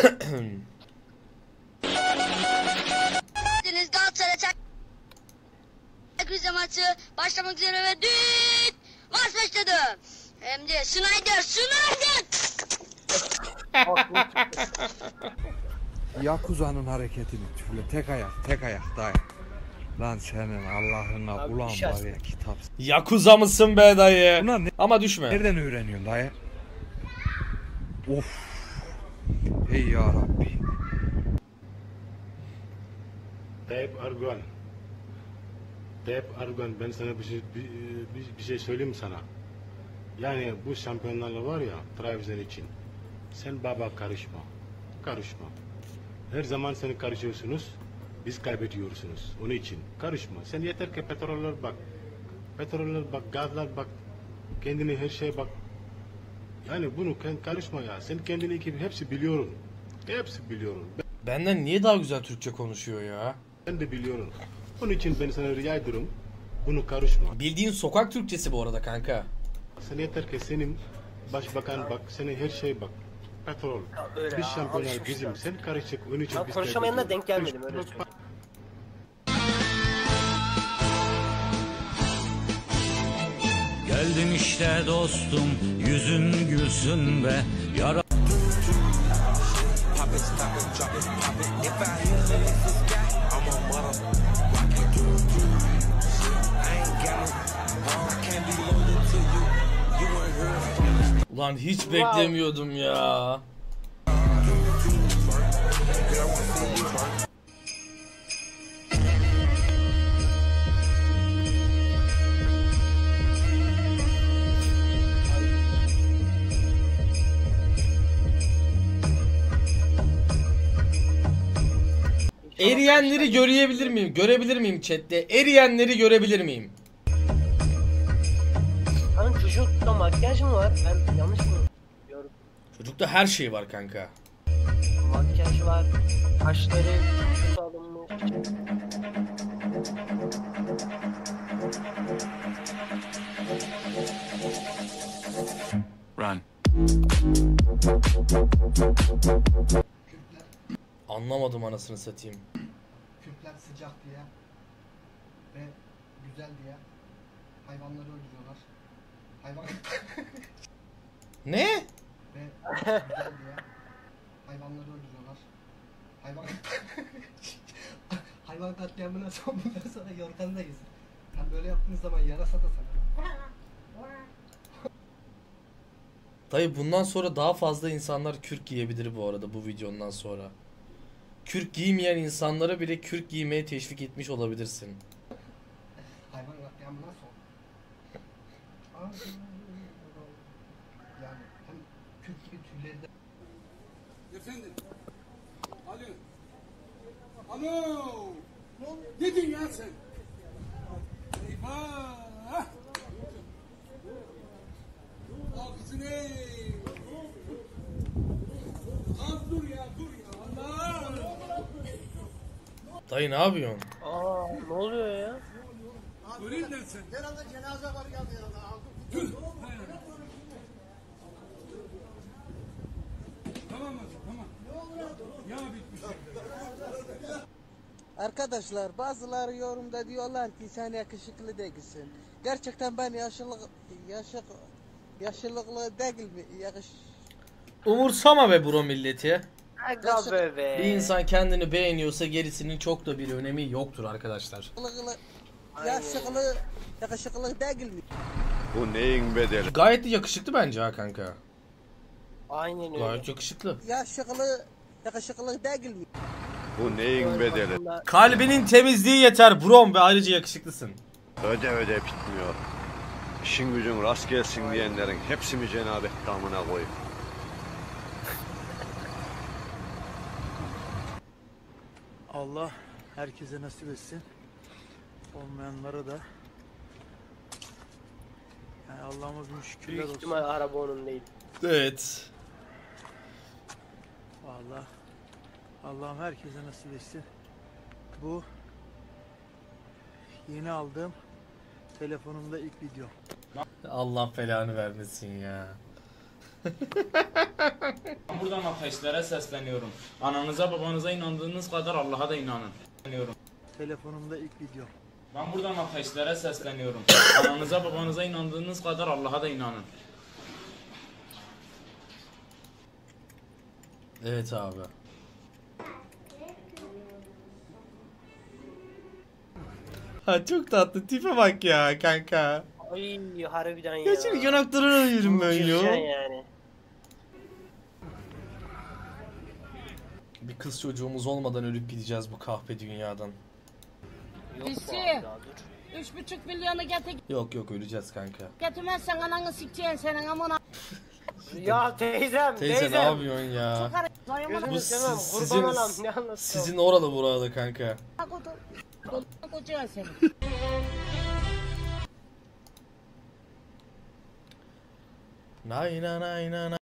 Deniz Galatasaray Rize maçı başlamak üzere ve düt maç başladı. Hem de Snyder. Yakuza'nın hareketini şöyle tek ayak dayı. Lan senin Allah'ına Abi, ulan düşersin. var ya kitap. Yakuza mısın be dayı? Bunlar Ama düşme. nereden öğreniyorsun dayı? Of. Hey ya Rabbi. Tayyip Erdoğan. Tayyip Erdoğan, ben sana bir şey söyleyeyim mi sana? Yani bu şampiyonlarla var ya, Trabzon için. Sen baba karışma. Karışma. Her zaman seni karışıyorsunuz. Biz kaybediyorsunuz. Onun için karışma. Sen yeter ki petroller bak. Petroller bak, gazlar bak. Kendine her şeye bak. Yani bunu karışma ya. Sen kendini gibi hepsi biliyorum. Hepsi biliyorum. Benden niye daha güzel Türkçe konuşuyor ya? Ben de biliyorum. Onun için ben sana rica ediyorum. Bunu karışma. Bildiğin sokak Türkçesi bu arada kanka. Sen yeter ki senin başbakan bak. Senin her şey bak. Petrol. öyle Biz ya, şampiyonlar alışmışlar. bizim. Sen karışacak. Onun için Ben biz konuşamayanla kaybediyoruz. denk gelmedim, öyle söyleyeyim. Geldin işte dostum, yüzün gülsün be yara. Ulan hiç beklemiyordum ya. Eriyenleri görebilir miyim? Görebilir miyim chatte? Eriyenleri görebilir miyim? Hani çocukta makyaj mı var? Ben yanlış mı biliyorum? Çocukta her şey var kanka. Makyaj var, kaşları çok alınmış. Run. Anlamadım anasını satayım. Kürtler sıcak diye ve güzel diye hayvanları öldürüyorlar. Hayvan Ne? ve güzel diye hayvanları öldürüyorlar. Hayvan katliamına son bundan sonra yorgandayız. Hani böyle yaptığınız zaman yarasa da sana. Dayı bundan sonra daha fazla insanlar kürk giyebilir bu arada bu videondan sonra. Kürk giymeyen insanlara bile kürk giymeye teşvik etmiş olabilirsin. Hayvan katliamına son. Yani hem kürk gibi tüyleri de Efendim. Alo. Alo. Ne diyorsun ya sen? Eyvah. Ağzını. Az dur ya, dur ya. Allah. Dayı ne yapıyorsun? Aa, ne oluyor ya? Göreyim ben sen. herhalde cenaze var geldi ya. Dur. Tamam hadi, tamam. Ya bitmiş. Arkadaşlar bazıları yorumda diyorlar ki sen yakışıklı değilsin. Gerçekten ben yaşlılıklı değil mi? Umursama be bro milleti. Aga be. Bir insan kendini beğeniyorsa gerisinin çok da bir önemi yoktur arkadaşlar. Yakışıklı değil mi? Bu neyin bedeli? Gayet de yakışıklı bence ha kanka. Aynen öyle. Gayet yakışıklı. Yakışıklı değil mi? Bu neyin bedeli? Kalbinin temizliği yeter brom ve ayrıca yakışıklısın. Öde bitmiyor. İşin gücün rast gelsin diyenlerin hepsi mi cenabet damına koyup? Allah herkese nasip etsin. Olmayanlara da. Yani Allah'ıma bin şükürler Büyük olsun. ihtimal araba onun değil. Evet. Vallahi Allah'ım herkese nasip etsin. Bu yeni aldığım telefonumda ilk video. Allah belanı vermesin ya. Buradan ateistlere sesleniyorum. Ananıza babanıza inandığınız kadar Allah'a da inanın. Telefonumda ilk video. Ben buradan ateistlere sesleniyorum. Ananıza babanıza inandığınız kadar Allah'a da inanın. Evet abi. Ha çok tatlı tipe bak ya kanka. Ay harbiden ya. Ya şimdi yanaklarını ayırım ben Güzel ya. yani. Bir kız çocuğumuz olmadan ölüp gideceğiz bu kahpe dünyadan. Pisi. 3,5 milyonu getir. Yok öleceğiz kanka. Getirmezsen ananı sikeceğin senin amına. Ya teyzem. Teyze ne yapıyorsun ya? Gözünü Bu seveyim, sizin, kurban olam, ne anlatıyorsun? sizin oralı burada kanka. Kocaman senin. Nay nay nay nay.